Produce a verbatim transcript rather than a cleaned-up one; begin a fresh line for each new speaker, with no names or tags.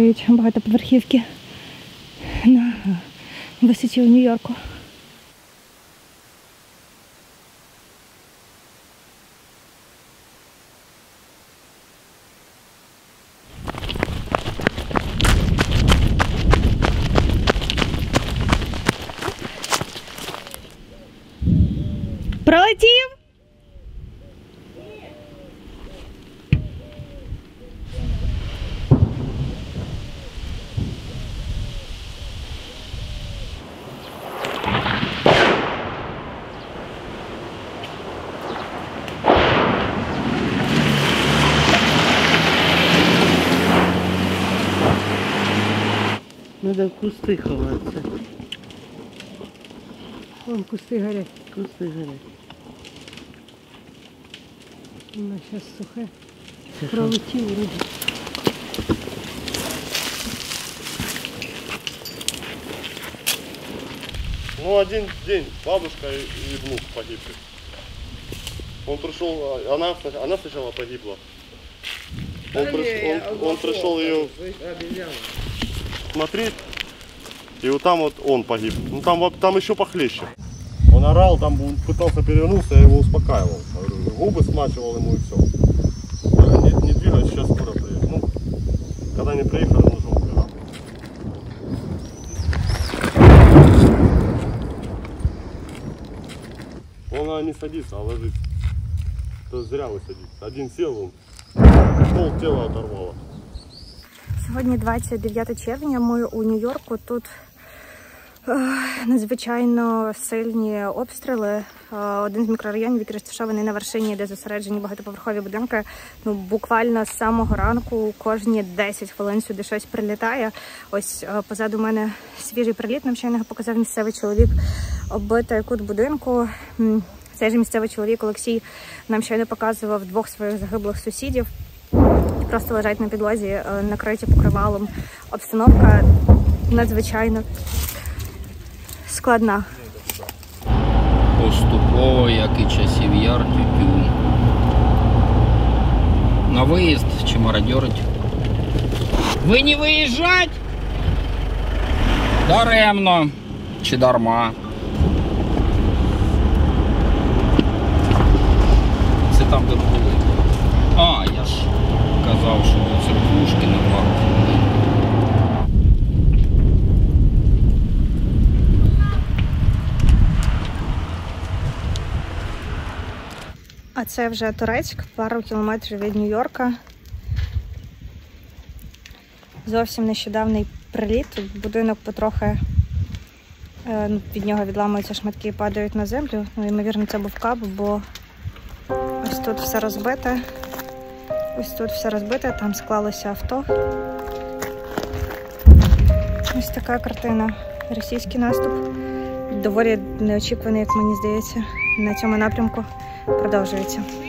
будують багатоповерхівки на висоті у Нью-Йорку. Пролетів?
Надо в кусты ховаться.
Вон кусти горять.
Кусты горят.
Воно зараз сухе. Пролетів вроді.
Ну, один день бабушка и внук погибли. Он пришел, она, она сначала погибла. Он, приш, он, он пришел ее смотреть, и вот там вот он погиб. Ну там, там еще похлеще. Он орал, там пытался перевернуться, я его успокаивал. Губы смачивал ему и все. Не, не двигать, сейчас скоро приедет. Ну, когда не приехали, он уже умирал. Он не садится, а ложится. То зря вы садитесь. Один сел, он пол тела оторвало.
Сьогодні двадцять дев'яте червня, ми у Нью-Йорку. Тут е, надзвичайно сильні обстріли. Е, один з мікрорайонів, який розташований на вершині, де зосереджені багатоповерхові будинки. Ну, буквально з самого ранку кожні десять хвилин сюди щось прилітає. Ось е, позаду мене свіжий приліт, нам щойно показав місцевий чоловік, оббитий кут будинку. Цей же місцевий чоловік Олексій нам щойно показував двох своїх загиблих сусідів. Просто лежать на підлозі, накриті покривалом. Обстановка надзвичайно складна.
Поступово, як і часів яр, тютюн. На виїзд чи мародьорить? Ви не виїжджать? Даремно чи дарма? Це там, де були. А, я ж казав, що до церквушки на пару хвилин.
А це вже Турецьк, пару кілометрів від Нью-Йорка. Зовсім нещодавний приліт. Будинок потрохи, від нього відламуються шматки і падають на землю. Ну, ймовірно, це був кап, бо ось тут все розбите. Ось тут все розбите, там склалося авто. Ось така картина. Російський наступ. Доволі неочікуваний, як мені здається, на цьому напрямку продовжується.